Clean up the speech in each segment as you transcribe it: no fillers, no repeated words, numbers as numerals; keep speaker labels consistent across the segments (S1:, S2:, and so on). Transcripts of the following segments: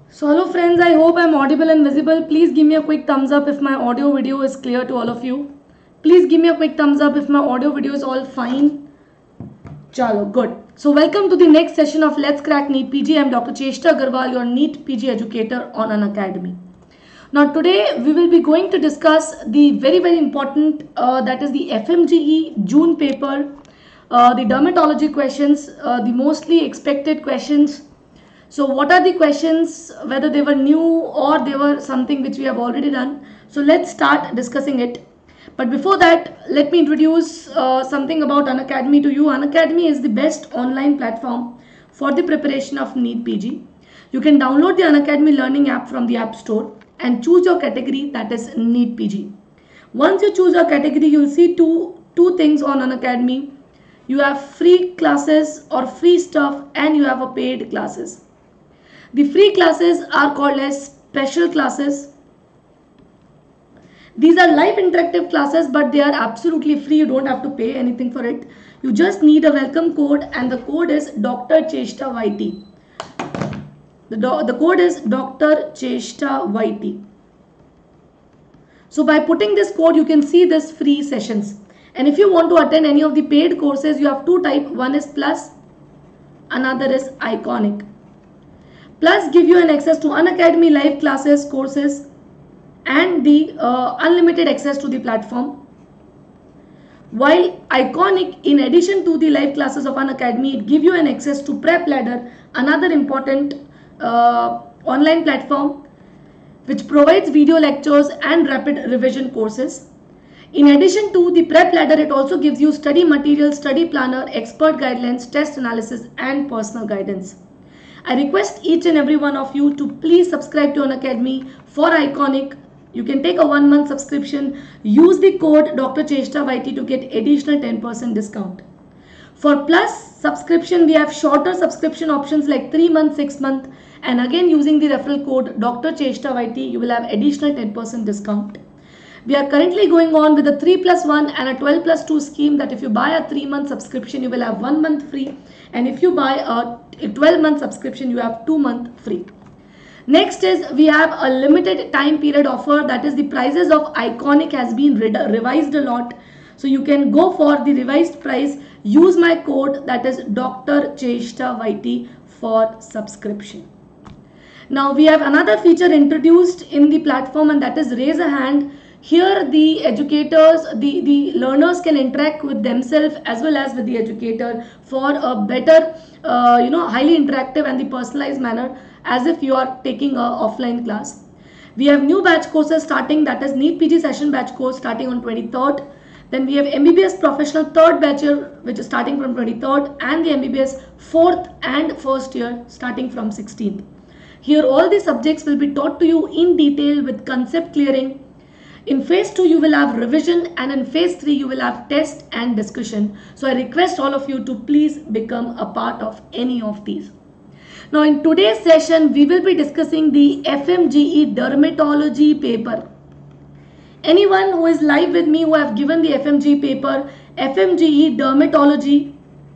S1: So hello friends, I hope I'm audible and visible. Please give me a quick thumbs up if my audio video is clear to all of you. Please give me a quick thumbs up if my audio video is all fine. Chalo, good. So welcome to the next session of Let's Crack NEET PG. I'm Dr. Cheshta Agarwal, your NEET PG educator on Unacademy. Now today we will be going to discuss the very important that is the FMGE June paper, the dermatology questions, the mostly expected questions. So what are the questions, whether they were new or they were something which we have already done. So let's start discussing it. But before that, let me introduce something about Unacademy to you. Unacademy is the best online platform for the preparation of NEET PG. You can download the Unacademy learning app from the App Store and choose your category, that is NEET PG. Once you choose your category, you will see two things on Unacademy. You have free classes or free stuff and you have a paid classes. The free classes are called as special classes. These are live interactive classes, but they are absolutely free. You don't have to pay anything for it. You just need a welcome code and the code is Dr. Cheshta YT. The code is Dr. Cheshta YT. So by putting this code, you can see this free sessions. And if you want to attend any of the paid courses, you have two types. One is Plus, another is Iconic. Plus give you an access to Unacademy live classes, courses and the unlimited access to the platform. While Iconic, in addition to the live classes of Unacademy, it gives you an access to Prep Ladder, another important online platform which provides video lectures and rapid revision courses. In addition to the Prep Ladder, it also gives you study material, study planner, expert guidelines, test analysis and personal guidance. I request each and every one of you to please subscribe to Unacademy. For Iconic, you can take a 1 month subscription. Use the code Dr. Cheshta YT to get additional 10% discount. For Plus subscription, we have shorter subscription options like 3 months, 6 months. And again, using the referral code Dr. Cheshta YT, you will have additional 10% discount. We are currently going on with a 3+1 and a 12+2 scheme that if you buy a 3-month subscription, you will have 1 month free. And if you buy a 12-month subscription, you have 2 months free. Next is we have a limited time period offer, that is the prices of Iconic has been revised a lot. So you can go for the revised price. Use my code, that is Dr. Cheshta YT for subscription. Now we have another feature introduced in the platform and that is raise a hand. Here the educators, the learners can interact with themselves as well as with the educator for a better, highly interactive and the personalized manner as if you are taking a offline class. We have new batch courses starting, that is NEET PG session batch course starting on 23rd. Then we have MBBS professional 3rd batch year which is starting from 23rd and the MBBS 4th and 1st year starting from 16th. Here all the subjects will be taught to you in detail with concept clearing. In phase 2 you will have revision and in phase 3 you will have test and discussion. So I request all of you to please become a part of any of these. Now in today's session we will be discussing the FMGE dermatology paper. Anyone who is live with me who have given the FMGE paper, FMGE dermatology,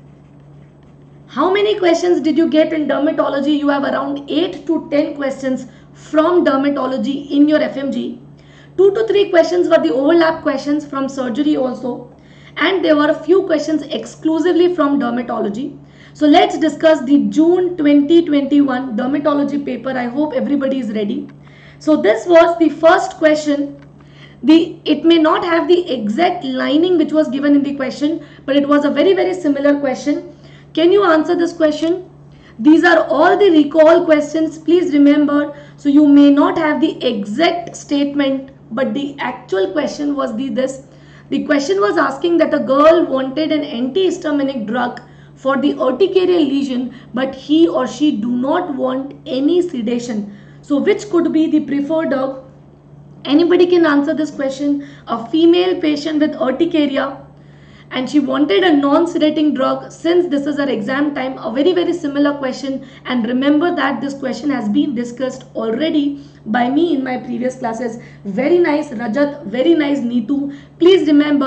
S1: how many questions did you get in dermatology? You have around 8 to 10 questions from dermatology in your FMGE. 2 to 3 questions were the overlap questions from surgery also, and there were a few questions exclusively from dermatology. So let's discuss the June 2021 dermatology paper. I hope everybody is ready. So this was the first question. It may not have the exact lining which was given in the question, but it was a very similar question. Can you answer this question? These are all the recall questions. Please remember, so you may not have the exact statement, but the actual question was this. The question was asking that a girl wanted an antihistaminic drug for the urticarial lesion, but he or she do not want any sedation. So which could be the preferred drug? Anybody can answer this question. A female patient with urticaria and she wanted a non-sedating drug. Since this is our exam time, a very similar question, and remember that this question has been discussed already by me in my previous classes. Very nice Rajat, very nice Neetu. Please remember,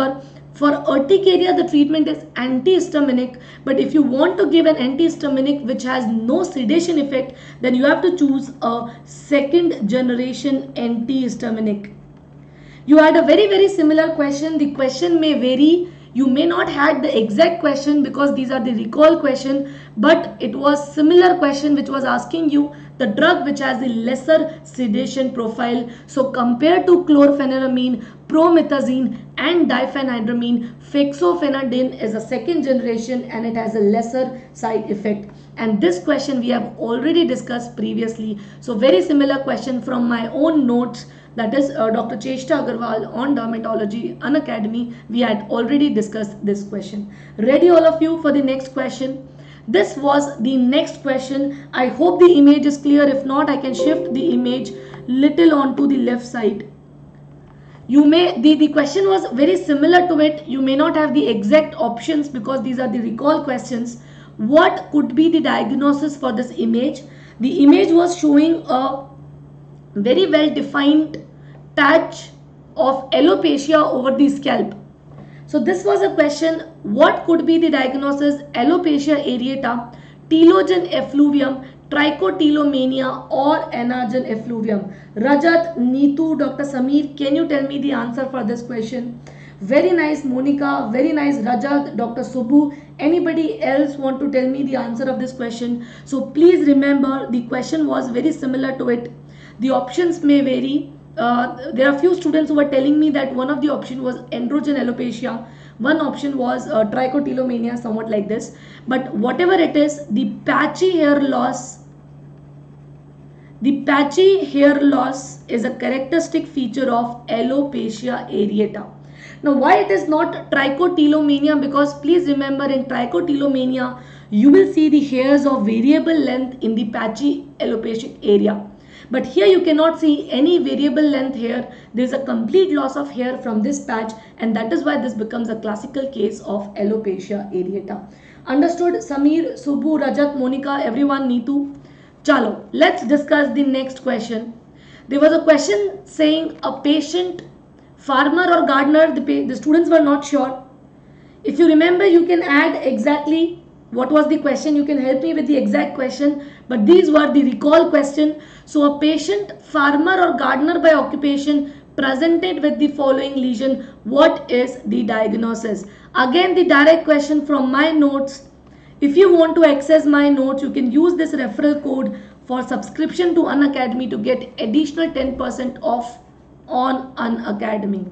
S1: For urticaria, the treatment is antihistaminic, but if you want to give an antihistaminic which has no sedation effect, then you have to choose a second generation antihistaminic. You had a very similar question. The question may vary. You may not had the exact question because these are the recall question, but it was similar question which was asking you the drug which has the lesser sedation profile. So compared to chlorpheniramine, promethazine and diphenhydramine, fexofenadine is a second generation and it has a lesser side effect. And this question we have already discussed previously. So very similar question from my own notes, that is Dr. Cheshta Agarwal on Dermatology Unacademy. We had already discussed this question. Ready all of you for the next question? This was the next question. I hope the image is clear. If not, I can shift the image little onto the left side. You may, the question was very similar to it. You may not have the exact options because these are the recall questions. What could be the diagnosis for this image? The image was showing a very well defined patch of alopecia over the scalp. So this was a question, what could be the diagnosis? Alopecia areata, telogen effluvium, trichotillomania or anagen effluvium. Rajat, Neetu, Dr. Sameer, can you tell me the answer for this question? Very nice Monica, very nice Rajat, Dr. Subbu. Anybody else want to tell me the answer of this question? So please remember the question was very similar to it. The options may vary. There are few students who were telling me that one of the option was androgen alopecia, one option was trichotillomania, somewhat like this. But whatever it is, the patchy hair loss is a characteristic feature of alopecia areata. Now why it is not trichotillomania? Because please remember, in trichotillomania you will see the hairs of variable length in the patchy alopecia area. But here you cannot see any variable length hair. There is a complete loss of hair from this patch, and that is why this becomes a classical case of alopecia areata. Understood? Sameer, Subbu, Rajat, Monica, everyone, Neetu. Chalo, let's discuss the next question. There was a question saying a patient, farmer or gardener, the students were not sure. If you remember, you can add exactly what was the question. You can help me with the exact question, but these were the recall question. So a patient, farmer or gardener by occupation presented with the following lesion. What is the diagnosis? Again, the direct question from my notes. If you want to access my notes, you can use this referral code for subscription to Unacademy to get additional 10% off on Unacademy.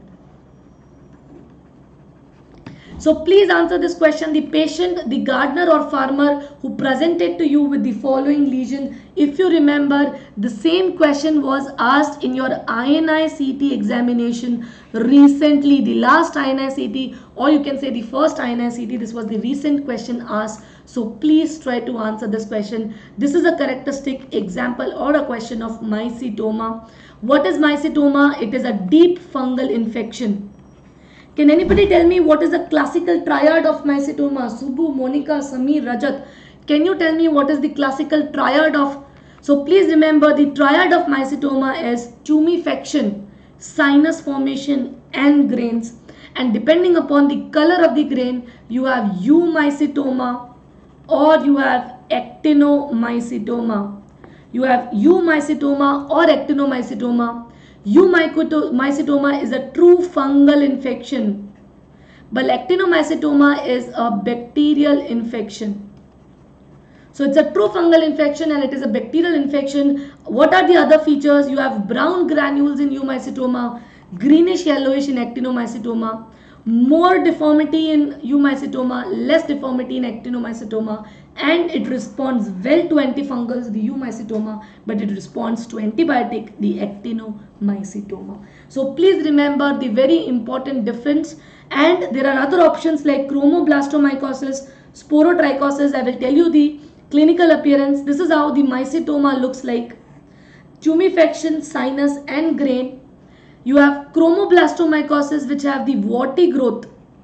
S1: So please answer this question. The patient, the gardener or farmer who presented to you with the following lesion. If you remember, the same question was asked in your INI-CT examination recently, the last INI-CT, or you can say the first INI-CT. This was the recent question asked. So please try to answer this question. This is a characteristic example or a question of mycetoma. What is mycetoma? It is a deep fungal infection. Can anybody tell me what is the classical triad of mycetoma? Subbu, Monica, Sameer, Rajat. Can you tell me what is the classical triad of? So please remember, the triad of mycetoma is tumefaction, sinus formation and grains. And depending upon the color of the grain, you have eumycetoma or you have actinomycetoma. You have eumycetoma or actinomycetoma. Eumycetoma is a true fungal infection, but actinomycetoma is a bacterial infection. So it's a true fungal infection and it is a bacterial infection. What are the other features? You have brown granules in eumycetoma, greenish yellowish in actinomycetoma, more deformity in eumycetoma, less deformity in actinomycetoma, and it responds well to antifungals, the eumycetoma, but it responds to antibiotic, the actinomycetoma. So please remember the very important difference. And there are other options like chromoblastomycosis, sporotrichosis. I will tell you the clinical appearance. This is how the mycetoma looks like. Tumefaction, sinus and grain. You have chromoblastomycosis which have the warty growth.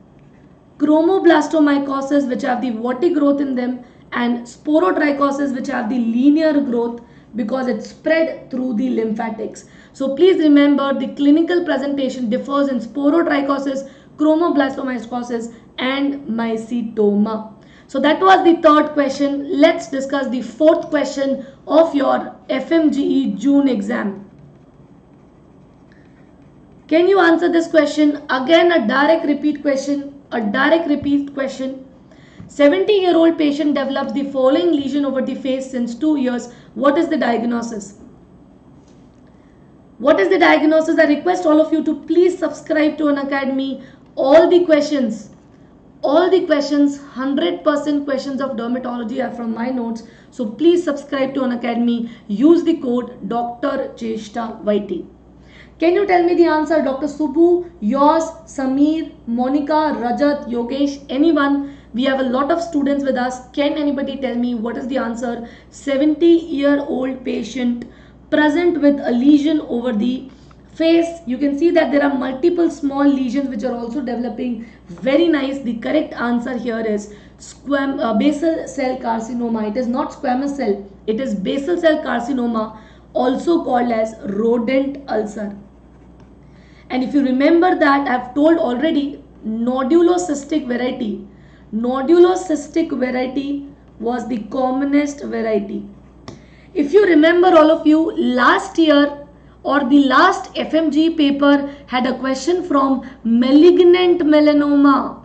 S1: Chromoblastomycosis which have the warty growth in them, and sporotrichosis which have the linear growth because it's spread through the lymphatics. So please remember, the clinical presentation differs in sporotrichosis, chromoblastomycosis, and mycetoma. So that was the third question. Let's discuss the fourth question of your FMGE June exam. Can you answer this question? Again, a direct repeat question. 70-year-old patient develops the following lesion over the face since 2 years. What is the diagnosis? What is the diagnosis? I request all of you to please subscribe to Unacademy. All the questions, 100% questions of dermatology are from my notes. So please subscribe to Unacademy. Use the code Dr. Cheshta YT. Can you tell me the answer? Dr. Subbu, yours, Samir, Monica, Rajat, Yogesh, anyone? We have a lot of students with us. Can anybody tell me what is the answer? 70-year-old patient present with a lesion over the face. You can see that there are multiple small lesions which are also developing. Very nice. The correct answer here is basal cell carcinoma. It is not squamous cell. It is basal cell carcinoma, also called as rodent ulcer. And if you remember that I have told already, nodulocystic variety was the commonest variety. If you remember, all of you, last year or the last FMG paper had a question from malignant melanoma,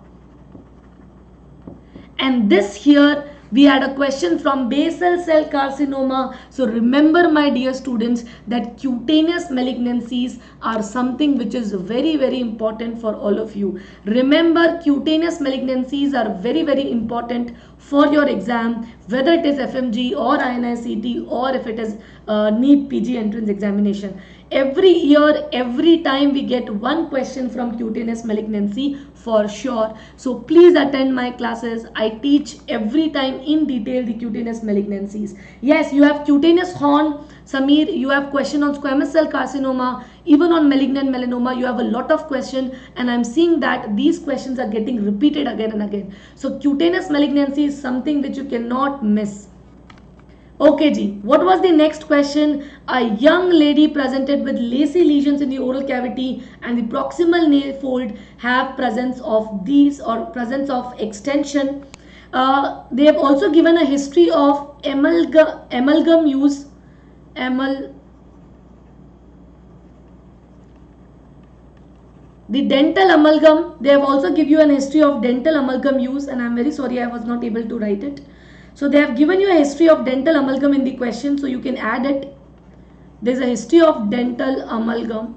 S1: and this here we had a question from basal cell carcinoma. So remember, my dear students, that cutaneous malignancies are something which is very, very important for all of you. Remember, cutaneous malignancies are very, very important for your exam, whether it is FMG or INI-CET or if it is NEET PG entrance examination. Every year, every time we get one question from cutaneous malignancy for sure. So please attend my classes. I teach every time in detail the cutaneous malignancies. Yes, you have cutaneous horn. Samir, you have question on squamous cell carcinoma. Even on malignant melanoma, you have a lot of question, and I'm seeing that these questions are getting repeated again and again. So cutaneous malignancy is something which you cannot miss. Okay, Ji. What was the next question? A young lady presented with lacy lesions in the oral cavity and the proximal nail fold have presence of these or presence of extension. They have also given a history of amalgam use. The dental amalgam. They have also given you an history of dental amalgam use, and I'm very sorry I was not able to write it. So they have given you a history of dental amalgam in the question, so you can add it. There's a history of dental amalgam.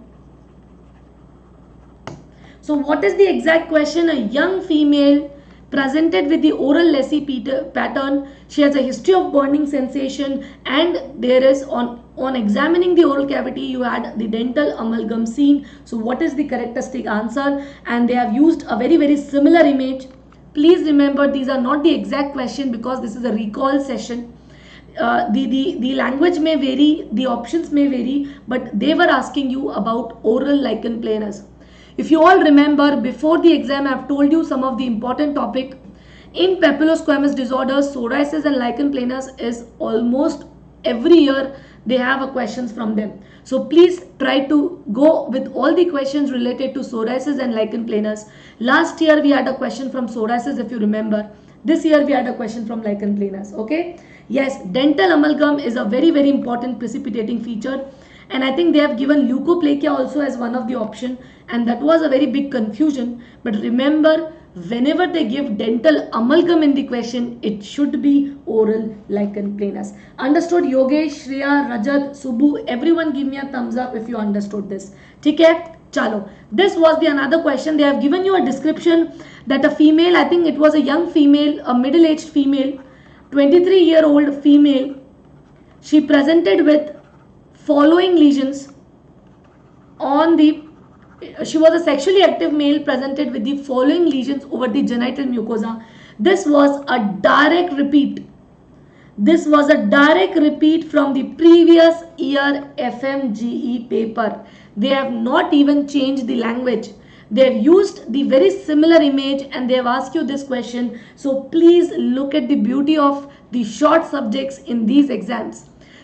S1: So what is the exact question? A young female presented with the oral lacy pattern. She has a history of burning sensation, and there is on examining the oral cavity, you had the dental amalgam seen. So what is the characteristic answer? And they have used a very, very similar image. Please remember, these are not the exact question because this is a recall session. The language may vary, the options may vary, but they were asking you about oral lichen planus. If you all remember, before the exam I have told you some of the important topic. In papillosquamous disorders, psoriasis and lichen planus is almost every year they have a questions from them. So please try to go with all the questions related to psoriasis and lichen planus. Last year we had a question from psoriasis, if you remember. This year we had a question from lichen planus. Okay. Yes, dental amalgam is a very, very important precipitating feature. And I think they have given leukoplakia also as one of the option. And that was a very big confusion. But remember, whenever they give dental amalgam in the question, it should be oral lichen planus. Understood? Yogesh, Shreya, Rajat, Subbu, everyone give me a thumbs up if you understood this. Okay? Chalo. This was the another question. They have given you a description that a female, I think it was a young female, a middle-aged female, 23-year-old female, she presented with following lesions on the, she was a sexually active male presented with the following lesions over the genital mucosa. This was a direct repeat. This was a direct repeat from the previous year FMGE paper. They have not even changed the language. They have used the very similar image and they have asked you this question. So please look at the beauty of the short subjects in these exams.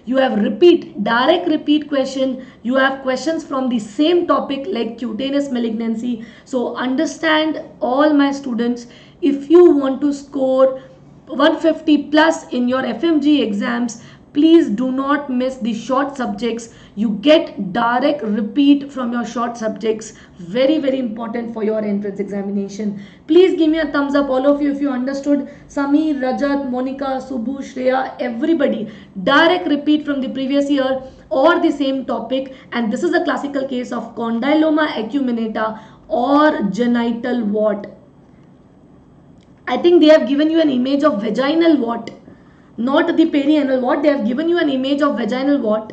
S1: you have direct repeat question, you have questions from the same topic like cutaneous malignancy. So understand, all my students, if you want to score 150 plus in your FMG exams, please do not miss the short subjects. You get direct repeat from your short subjects, very important for your entrance examination. Please give me a thumbs up, all of you, if you understood. Sameer, Rajat, Monica, Subhu, Shreya, everybody, direct repeat from the previous year or the same topic. And this is a classical case of condyloma acuminata or genital wart. I think they have given you an image of vaginal wart, not the perianal wart. They have given you an image of vaginal wart.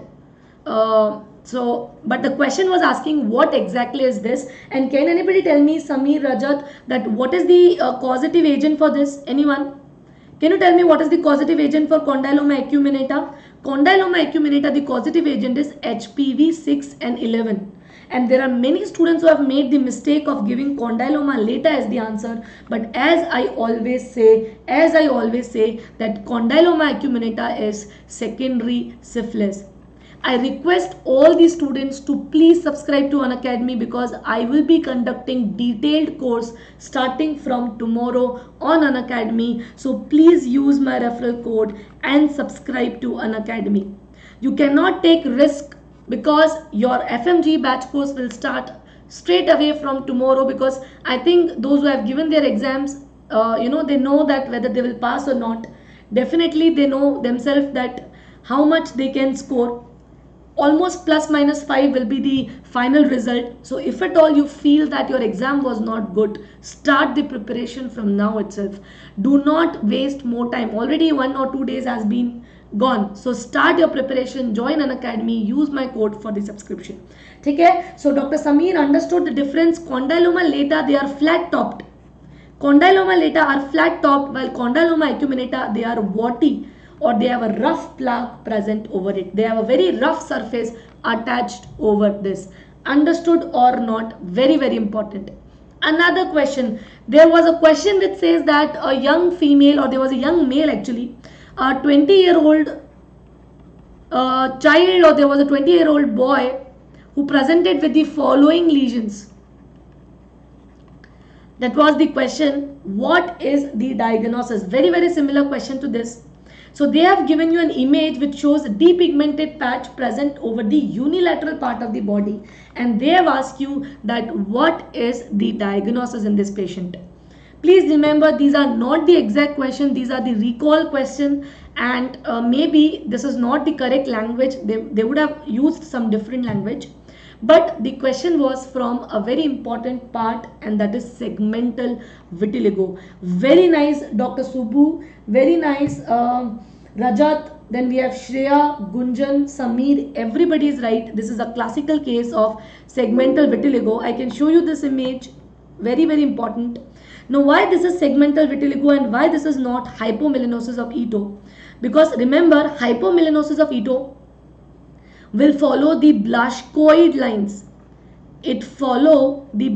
S1: But the question was asking what exactly is this, and can anybody tell me, Sameer, Rajat, that what is the causative agent for this? Anyone? Can you tell me what is the causative agent for condyloma acuminata? Condyloma acuminata, the causative agent is HPV 6 and 11. And there are many students who have made the mistake of giving condyloma lata as the answer. But as I always say that condyloma acuminata is secondary syphilis. I request all the students to please subscribe to Unacademy, because I will be conducting detailed course starting from tomorrow on Unacademy. So please use my referral code and subscribe to Unacademy. You cannot take risk, because your FMG batch course will start straight away from tomorrow, because I think those who have given their exams, they know that whether they will pass or not. Definitely they know themselves that how much they can score. Almost plus minus 5 will be the final result. So if at all you feel that your exam was not good, start the preparation from now itself. Do not waste more time. Already 1 or 2 days has been gone. So start your preparation, join Unacademy, use my code for the subscription. Okay? So Dr. Sameer understood the difference. Condyloma lata, they are flat topped. Condyloma lata are flat topped, while condyloma acuminata, they are warty, or they have a rough plaque present over it. They have a very rough surface attached over this. Understood or not? Very important. Another question. There was a question which says that a young female, or there was a young male actually, a 20-year-old child, or there was a 20-year-old boy who presented with the following lesions. That was the question. What is the diagnosis? Very similar question to this. So they have given you an image which shows a depigmented patch present over the unilateral part of the body, and they have asked you that what is the diagnosis in this patient. Please remember, these are not the exact question, these are the recall question, and maybe this is not the correct language. They would have used some different language. But the question was from a very important part, and that is segmental vitiligo. Very nice, Dr. Subbu. Very nice, Rajat. Then we have Shreya, Gunjan, Sameer. Everybody is right. This is a classical case of segmental vitiligo. I can show you this image. Very important. Now, why this is segmental vitiligo and why this is not hypomelanosis of Ito? Because remember, hypomelanosis of Ito will follow the Blaschkoid lines. It follow the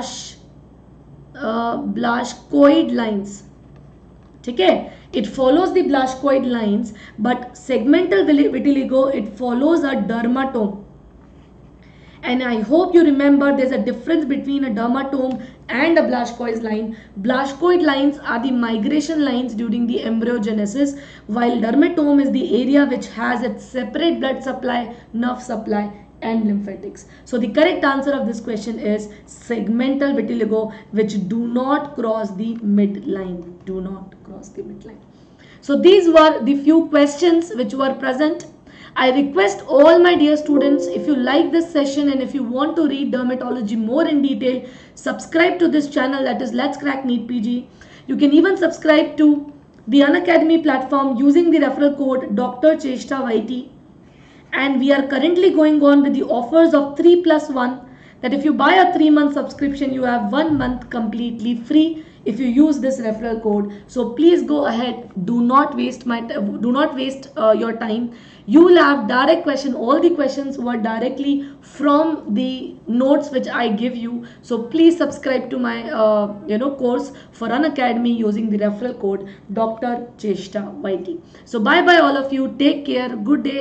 S1: Blaschkoid lines. Okay? It follows the Blaschkoid lines, but segmental vitiligo, it follows a dermatome. And I hope you remember there's a difference between a dermatome and a Blaschkoid line. Blaschkoid lines are the migration lines during the embryogenesis, while dermatome is the area which has its separate blood supply, nerve supply and lymphatics. So the correct answer of this question is segmental vitiligo, which do not cross the midline. Do not cross the midline. So these were the few questions which were present. I request all my dear students, if you like this session and if you want to read dermatology more in detail, subscribe to this channel, that is Let's Crack NEET PG. You can even subscribe to the Unacademy platform using the referral code Dr. Cheshta YT. And we are currently going on with the offers of 3+1, that if you buy a 3-month subscription, you have 1 month completely free if you use this referral code. So please go ahead, do not waste your time. You will have direct question. All the questions were directly from the notes which I give you. So please subscribe to my course for Unacademy using the referral code Dr. Cheshta YT. So bye all of you. Take care. Good day.